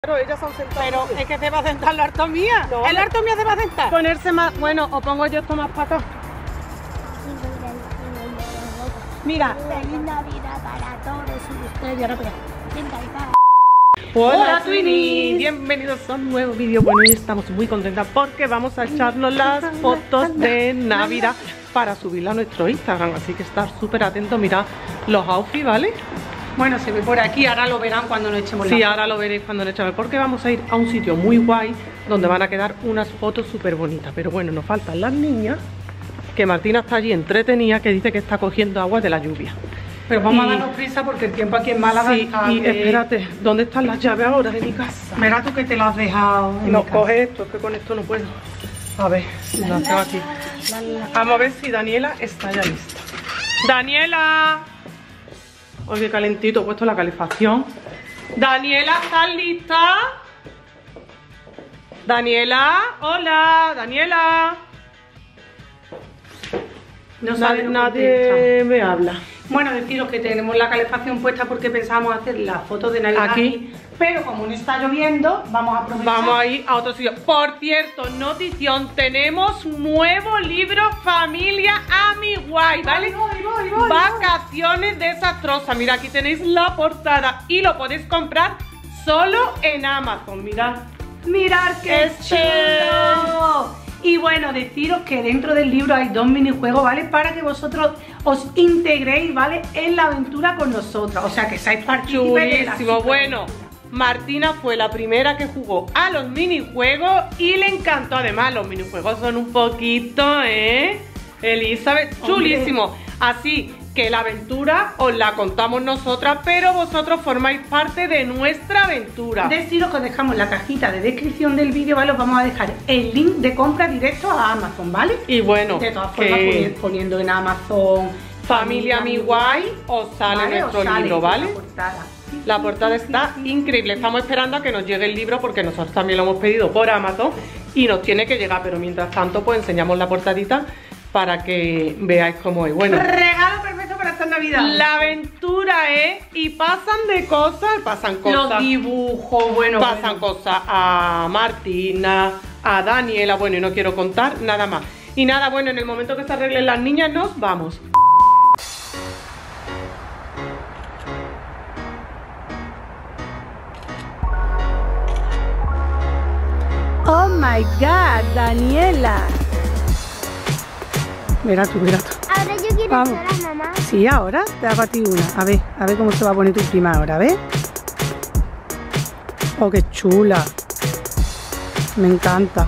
Claro, ellas se han sentado. Pero es que se va a sentar la harto mía. No. El harto mía se va a sentar. Ponerse más, bueno, o pongo yo esto más para acá. Mira. Feliz Navidad para todos ustedes. Ahora espera. Hola Twinnies, bienvenidos a un nuevo vídeo. Bueno, hoy estamos muy contentas porque vamos a echarnos las fotos de Navidad para subirla a nuestro Instagram, así que estar súper atentos. Mirad los outfits, ¿vale? Bueno, se ve por aquí, ahora lo verán cuando nos echemos la Sí, foto. ahora lo veréis cuando nos echemos, porque vamos a ir a un sitio muy guay donde van a quedar unas fotos súper bonitas. Pero bueno, nos faltan las niñas, que Martina está allí entretenida, que dice que está cogiendo agua de la lluvia. Pero vamos a darnos prisa porque el tiempo aquí en Málaga Sí, está y de... espérate, ¿dónde están las llaves ahora de mi casa? Verás tú que te lo has dejado en No, mi casa. coge esto, es que con esto no puedo. A ver, no tengo aquí. Vamos a ver si Daniela está ya lista. ¡Daniela! Oye, calentito, he puesto la calefacción. ¡Daniela, ¿estás lista? ¡Daniela! ¡Hola! ¡Daniela! No sabe Nadie me habla. Bueno, deciros que tenemos la calefacción puesta porque pensábamos hacer las fotos de Navidad Aquí. pero como no está lloviendo, vamos a aprovechar. Vamos a ir a otro sitio. Por cierto, notición, tenemos nuevo libro Familia Amiguay, ¿vale? Voy. Vacaciones desastrosas. Mira, aquí tenéis la portada y lo podéis comprar solo en Amazon. Mirad. ¡Mirad qué Es chulo! Y bueno, deciros que dentro del libro hay 2 minijuegos, ¿vale? Para que vosotros os integréis, ¿vale? En la aventura con nosotros. O sea, que seáis partícipes de la Chulísimo. super- Bueno, Martina fue la primera que jugó a los minijuegos y le encantó. Además, los minijuegos son un poquito, Elizabeth, chulísimo. Así que la aventura os la contamos nosotras, pero vosotros formáis parte de nuestra aventura. Deciros que os dejamos en la cajita de descripción del vídeo, ¿vale? Os vamos a dejar el link de compra directo a Amazon, ¿vale? Y bueno, De todas formas, que poniendo en Amazon Familia Amiguay os sale ¿vale? nuestro Os sale libro, ¿vale? la portada. La portada está increíble. Estamos esperando a que nos llegue el libro porque nosotros también lo hemos pedido por Amazon y nos tiene que llegar, pero mientras tanto pues enseñamos la portadita para que veáis cómo es. Bueno, Regalo perfecto para esta Navidad. la aventura y pasan de cosas, pasan cosas. Los dibujos, bueno. Pasan cosas a Martina, a Daniela, bueno, y no quiero contar nada más. Y nada, bueno, en el momento que se arreglen las niñas nos vamos. Oh my God, Daniela. Mira tú, mira tú. Ahora yo quiero Vamos. ser la mamá. Sí, ahora te hago a ti una. A ver cómo se va a poner tu prima ahora, ¿ves? Oh, qué chula. Me encanta.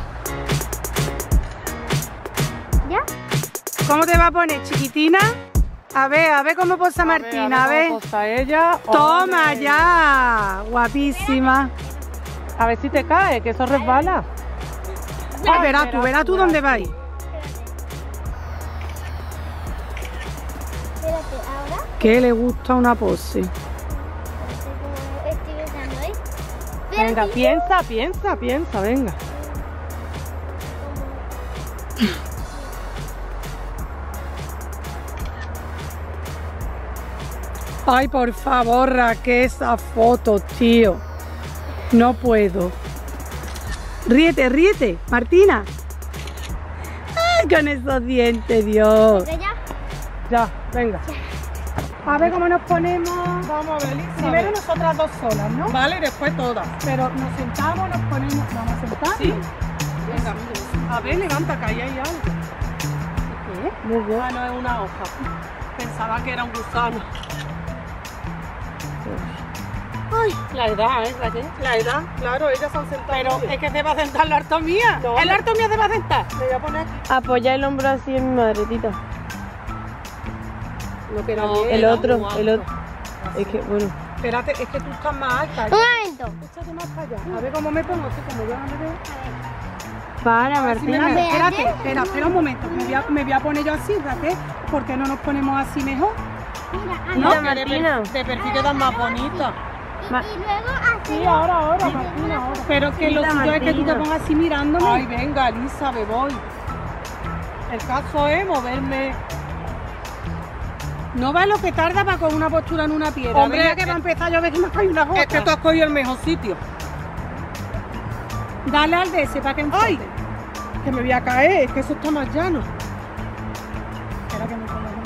¿Ya? ¿Cómo te va a poner, chiquitina? A ver cómo posa Martina, a ver. cómo posa ella. Toma Ole. ya, guapísima. A ver si te cae, que eso resbala. Ah, verás tú dónde vas. Espérate, ahora Que le gusta una pose. estoy pensando, ¿eh? Venga, piensa, venga. Ay, por favor, Raquel, esa foto, tío. No puedo. Ríete, Martina. Ay, con esos dientes, Dios. ¿Ya? Ya, venga. A ver cómo nos ponemos. Vamos a ver, Primero nosotras dos solas, ¿no? Vale, y después todas. Pero nos sentamos, nos ponemos. ¿Vamos a sentar? Sí. Venga, a ver, levanta, que ahí hay algo. ¿Qué? Ah, no, es una hoja. Pensaba que era un gusano. Ay, la edad, ¿eh, Raquel? La edad, claro, ellas se han sentado. Pero es que se va a sentar la harto mía. No. El harto mía se va a sentar. Me voy a poner aquí. Apoya el hombro así en mi madrecita. No, que No, el otro. Es que, bueno. Espérate, es que tú estás más alta. Un momento. Échate más para allá. A ver cómo me pongo, así como yo no me veo. Para, Si me Martina. veo. Espera un momento. Me voy a poner yo así, Raquel. ¿Por qué no nos ponemos así mejor? Mira, Mira, ahora. Martina. De perfil quedan más bonitas. Y luego así. Sí, ahora, Martina, ahora. Pero que lo Mira, suyo es que tú te Martina. pongas así mirándome. Ay, venga, Elizabeth, voy. El caso es moverme. No va lo que tarda para con una postura en una piedra. Hombre, Venga, que va a empezar yo a ver que me cae una gota. Es que tú has cogido el mejor sitio. Dale al de ese para que enfoque. ¡Ay! Que me voy a caer, es que eso está más llano. Espera que me ponga la-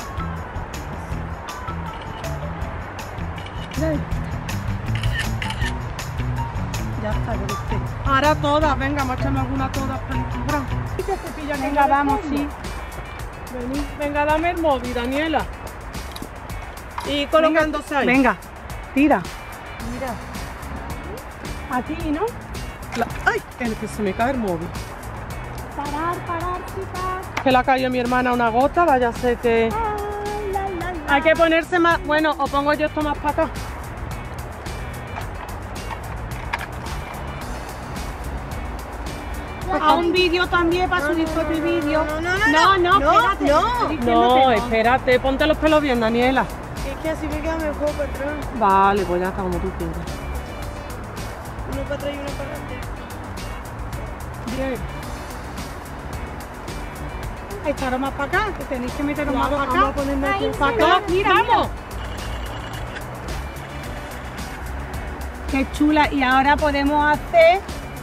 Ya está, yo lo sé. Ahora todas, venga, márchame alguna todas para Instagram. Venga, vamos, sí. Vení, venga, dame el móvil, Daniela. Y colocándose ahí. Venga, tira. Mira. Aquí, ¿no? ¡Ay! Es que se me cae el móvil. Parar, chicas. Que le ha caído a mi hermana una gota, vaya a ser que... Ay, la, la, la. Hay que ponerse más... Bueno, o pongo yo esto más para acá. A un vídeo también para subir propio vídeo. No, espérate. Estoy diciendo que No, espérate, ponte los pelos bien, Daniela. Es que así me queda mejor para atrás. Vale, pues ya está como tú quieras. Uno para atrás y uno para adelante. Bien. Echaros más para acá, que tenéis que meteros más para Vamos a acá. ponerme aquí Para acá, mira, ¡Vamos! Qué chula. Y ahora podemos hacer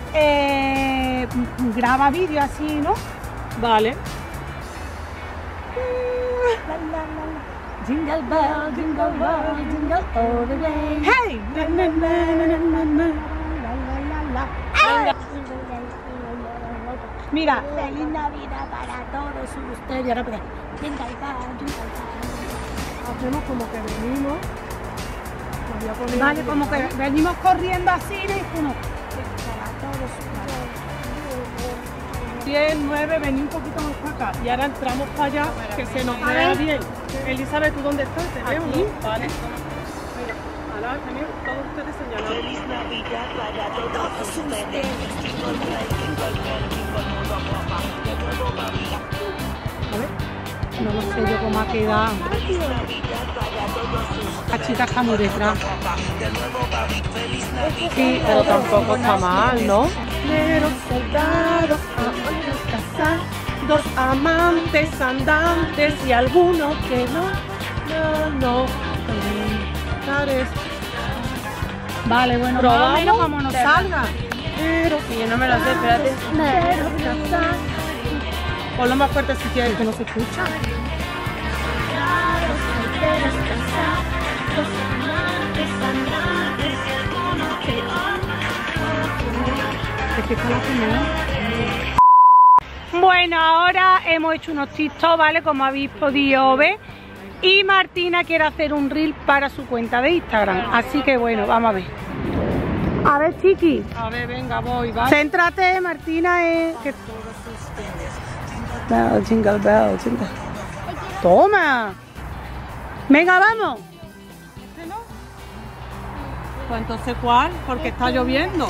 graba vídeo así, ¿no? Vale. Jingle bell, jingle all the way. Hey. Mira, Feliz Navidad para todos ustedes. Y ahora pues, jingle bell. Hacemos como que venimos. Me voy a poner vale, aquí, como que ¿vale? venimos corriendo así, ¿no? Como, 10, 9, vení un poquito más para acá. Y ahora entramos para allá, que se nos A vea ver. bien. Elizabeth, ¿tú dónde estás? ¿Te veo? Aquí. ¿No? Vale. Mira, ahora tenéis todos ustedes señalados. a ver, no lo sé yo cómo ha quedado. La chica está muy detrás. Sí, pero tampoco está mal, ¿no? Pero soldados, casados, amantes, andantes y algunos que no. Vale, bueno, más o ¿Probamos? menos como nos salga. Pero Y yo no me lo sé, espérate. ponlo más fuerte si quieres, que no se escucha. Es que está la primera. Bueno, ahora hemos hecho unos TikTok, ¿vale? Como habéis podido ver. Y Martina quiere hacer un reel para su cuenta de Instagram. Así que bueno, vamos a ver. A ver, chiqui. A ver, venga, voy, ¿vale? Céntrate, Martina. Bell, jingle bell, jingle. Toma. Venga, vamos. Pues entonces, ¿cuál? Porque está lloviendo.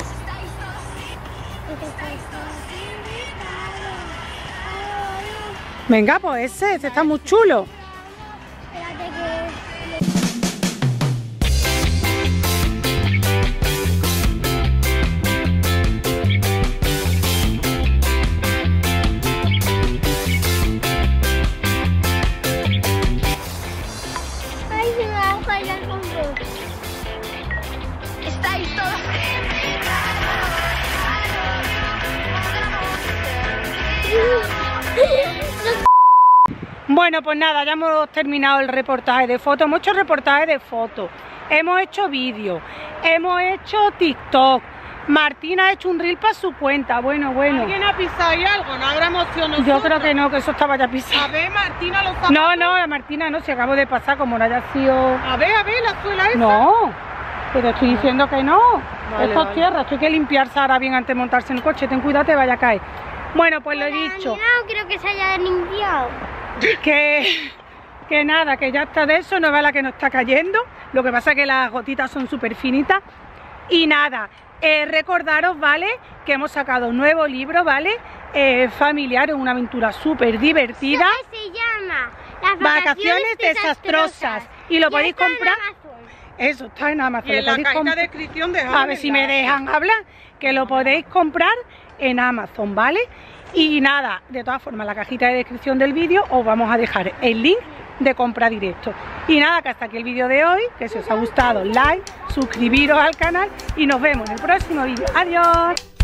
Venga, pues ese está muy chulo. Espérate que... Ay, se me va a fallar el fondo. Estáis todos Bueno, pues nada, ya hemos terminado el reportaje de fotos. Hemos hecho reportaje de fotos, hemos hecho vídeos, hemos hecho TikTok. Martina ha hecho un reel para su cuenta. Bueno. ¿Alguien ha pisado ahí algo? ¿No habrá emoción? Yo creo que no, que eso estaba ya pisado. A ver, Martina, los zapatos. No, la Martina no, se acabó de pasar, como no haya sido... A ver, la suela esa. No, pero estoy diciendo que no. Vale, Esto es vale. tierra, esto hay que limpiarse ahora bien antes de montarse en el coche. Ten cuidado, te vaya a caer. Bueno, pues lo he dicho. No creo que se haya limpiado. Que nada, que ya está de eso, no va la que nos está cayendo. Lo que pasa es que las gotitas son súper finitas. Y nada, recordaros, ¿vale? Que hemos sacado un nuevo libro, ¿vale? Familiar, una aventura súper divertida. ¿Qué se llama? Las Vacaciones desastrosas. Y lo Ya podéis está en comprar. Amazon. Eso está en Amazon. Y en lo la podéis cajita comprar. de descripción de A ver si me dejan hablar, que lo podéis comprar en Amazon, ¿vale? Y nada, de todas formas, en la cajita de descripción del vídeo os vamos a dejar el link de compra directo. Y nada, que hasta aquí el vídeo de hoy, que si os ha gustado, like, suscribiros al canal y nos vemos en el próximo vídeo. ¡Adiós!